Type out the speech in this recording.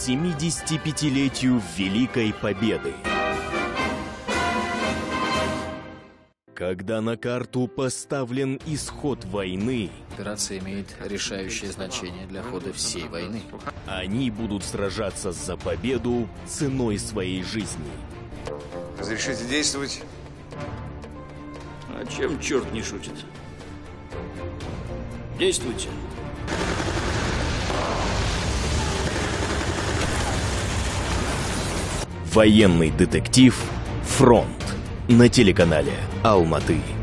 75-летию Великой Победы. Когда на карту поставлен исход войны, операция имеет решающее значение для хода всей войны. они будут сражаться за победу ценой своей жизни. Разрешите действовать? А чем черт не шутит? Действуйте. Военный детектив «Фронт» на телеканале Алматы.